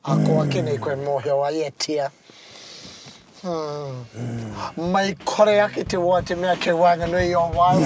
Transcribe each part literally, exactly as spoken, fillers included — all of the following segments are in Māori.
A koa kene koe mōhio ai e tia. Hmm. Mm. Mai kore ake te wā te mea ke wanga nui o waiwa.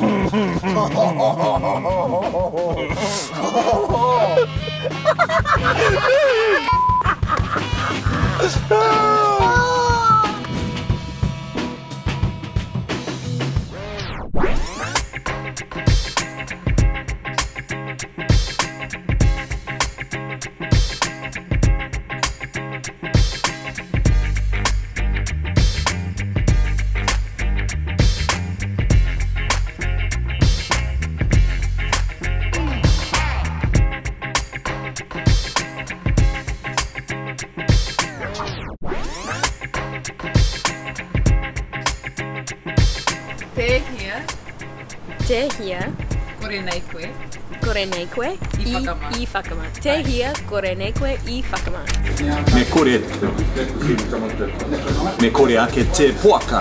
Te hia. Kore nei koe. Kore nei koe. I whakama. I whakama. Te hia, kore nei koe, I whakama. Me kore. Me kore ake te poaka.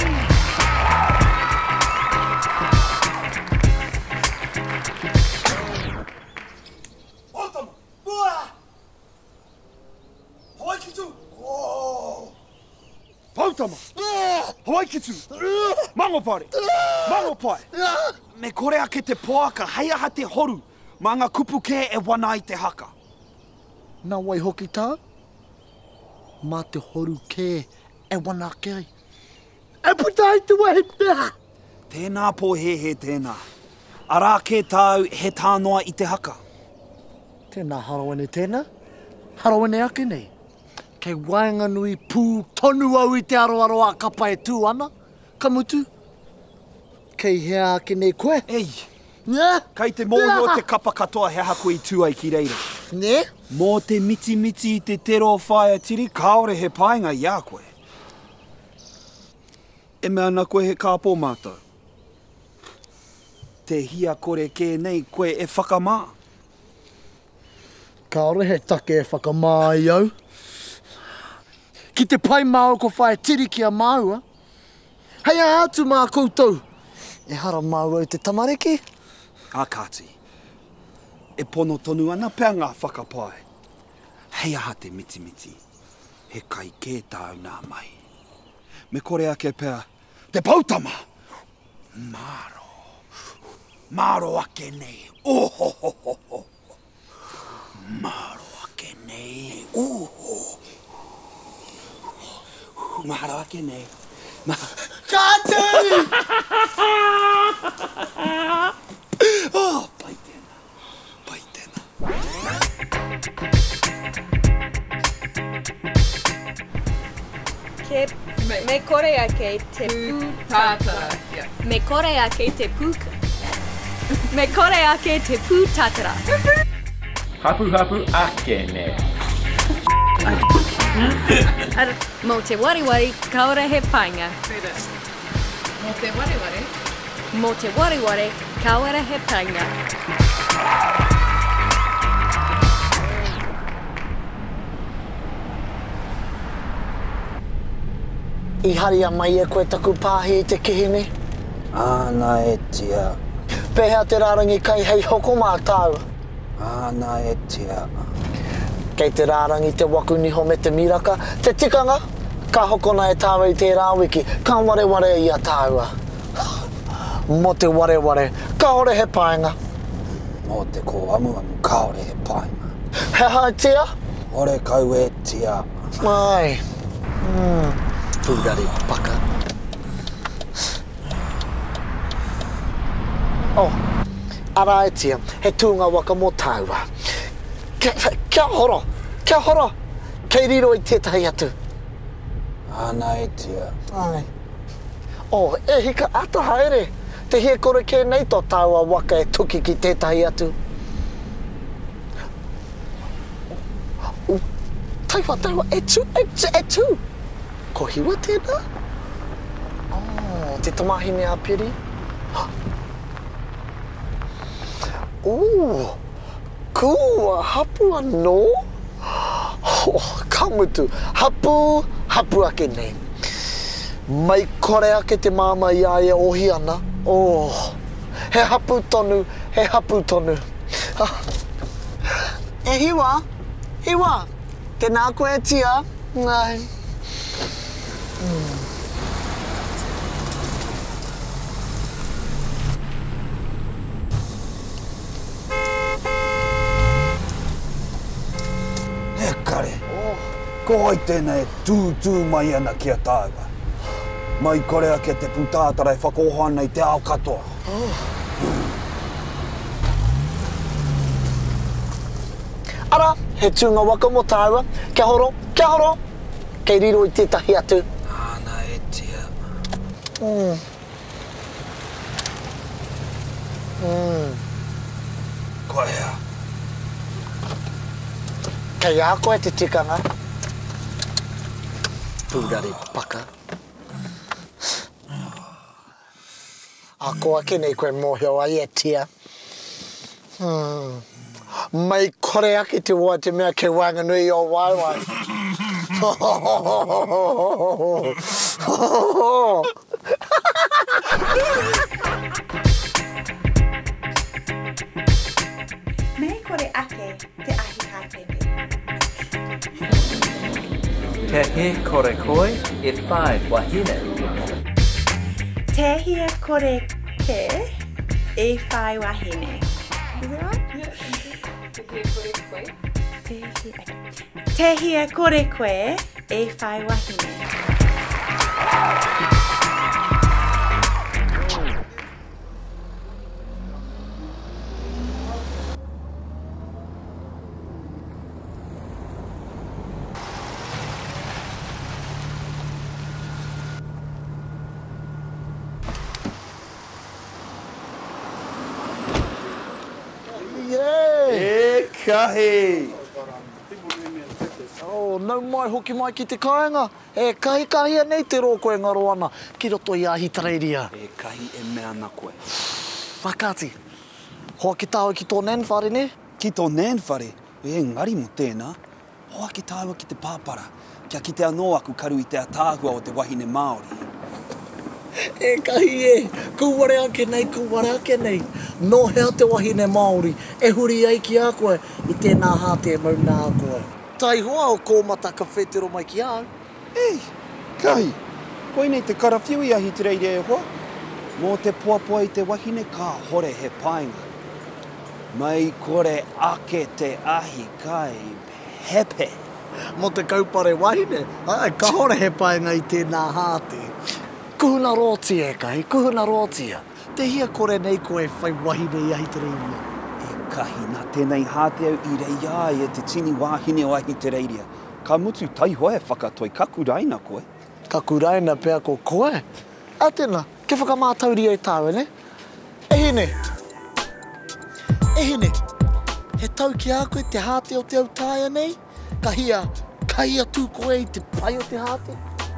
Otama! Ua! Hawaii kitu! Pautama! Hawaii kitu! Mangopare! Mangopai! Me kore ake te poaka, hei aha te horu, mā ngā kupu kē e wana i te haka. Nā wai hoki tā? Mā te horu kē e wana ake ai. E puta ai te wahi pēha! Tēnā pō he he tēnā. Arā kē tāu he tānoa i te haka. Tēnā harawene tēnā. Harawene ake nei. Kei waenga nui pū tonu au i te aroaroa kapa e tū ana. Ka mutu. Kei hea ake nei koe. Ei, Nē? kai te mōhio te kapa katoa he hako i tū ai ki reira. Nē? Mō te miti miti i te tero whaia tiri, kāore he painga i a koe. E mea na koe he kāpō mātou. Te hia kore kē nei koe e whakamā. Kāore he take e whakamā i au. Ki te pai māu ko whae tiri ki a māua. Hei a atu mā koutou. E hara māu au te tamariki. A kāti, e pono tonu ana pēr ngā whakapai. Hei aha te miti miti, he kai kē tāu nā mai. Me kore ake pēr, te pautama! Māro, māro ake nei, ohohohoho. Māro ake nei, oho. Māro ake nei. Kāti! Oh, pai tēnā, pai tēnā. Ke, me kore ake te pū Tātara. Yeah. Me kore ake te pū... Me kore ake te pū tātara. Hapu hapu ake ne. Ar, Mō te wari wari, kāore he painga. Say that. Mō te ware ware. Mō te wari wari, kāore he painga. I haria mai e koe taku pāhi i te kihine. Āna e tia, Pēhea te rārangi kai hei hoko mā tāua. āna e tia. Kei te rārangi te waku niho me te miraka, te tikanga, ka hokona e tāua i tērā wiki, ka ware ware i a tāua. Mo te ware ware, kāore he painga. Mō te ko amu amu kāore he painga. He hai tia? Ore kau e tia. Mai. Mm. Pūrari paka. Oh, ara e tia, he tūnga waka mō tāua. Kia, kia horo, kia horo, kei riro i tētahi atu. Āna e tia. Ai. Oh, e hika ata haere. Te hie kore kē nei tō tāua waka e tuki ki tētahi atu. Uh, taiwa, taiwa, e tū, e tū, e tū. Ko hiwa tēnā? Oh, te tamahine a piri. Ooh, kua hapu anō. Oh, ka mutu, hapu, hapu ake nei. Mai kore ake te māma i aia ohi ana. Oh, he hapu tonu, he hapu tonu. Ah. E hiwa, hiwa, Tēnā koe tia. Ngai. He kare. Ko ai tēnei tūtū mai ana kia tāua. Mai korea ke te putātara e whakoho ana i te ao katoa. Ara, he tūnga waka mo tāua. Kia horo, kia horo. Kei riro i tētahi atu. Ana e tia. Mm. Mm. Koe ea. Kei a koe te tikanga. Pūrari paka. A koa ke nei koe mōhio ai e tia. Hmm. Mai kore ake te wā te mea ke wanganui o waiwai. Me kore ake te ahi hātene. Te he kore koe e whai wahine. Te hia kore ke e whai wahine. Is it right? Te hia, te hia kore koe e whai wahine. E kahi! Oh, nau mai hoki mai ki te kāinga. E kahi kahi anei te rōkoe ngaro ana. Ki roto i ahi tareiria. E kahi e mea na koe. Whakati. Hoa ki tāua ki tō nenwhare ne? Ki tō nenwhare, e ngari mo tēnā. Hoa ki tāua ki te pāpara. Kia ki te anō aku karu i te atāhua o te wahine Māori. E kahi e, kuware ake nei, kuware ake nei. No hea te wahine Māori, e huri ai ki a koe i tēnā hāte mau nā koe. Tai hoa o kōmataka whetero mai ki au. Ei, kahi, koe nei te karawhiui ahi te reire e hoa. Mō te puapua i te wahine ka hore he painga. Mai kore ake te ahi kai hepe. Mo te kaupare wahine, ai, ka hore he painga i tēnā hāte. Kuhuna rōti e kai, kuhuna rōtia. Te hia kore nei koe whai wahine i ahi te reiria. E kahi nā tēnei hāte au i reia e te tini wāhine o ahi te reiria. Ka mutu tai hoa e whakatoi kakuraina koe. Kakuraina pēr ko koe. A tēnā, ke whakamātauri e tāwe, ne? E hine. E hine. He tau ki a koe te hāte o te au tāia nei. Ka hia, ka hia tū koe i te pai o te hāte.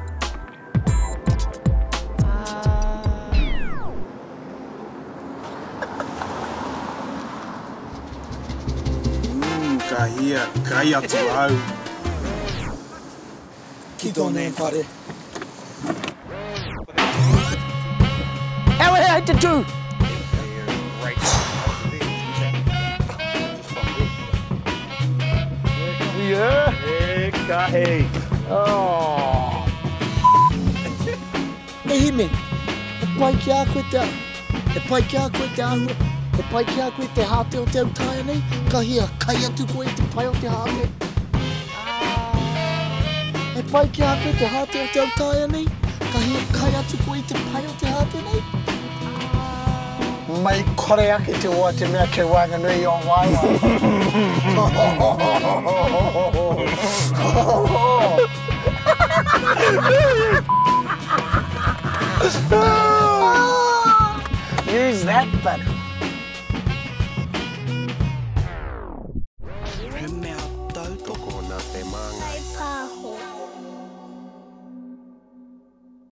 Ka hia, kai atu au. Ki tō nenwhare. Ewe hei te tū! Yeah. E kahi. Oh. E hine, e pai ki a koe te, e pai ki a koe te ahua, e pai ki a koe te hāte o te au tāia nei, ka hia, kai atu koe te pai o te hāte. E pai ki a koe te hāte o te au tāia nei, ka hia, kai atu koe te pai o te hāte nei. Mai kore ake te oa te mea ke wanganui o waiwai. Use that, but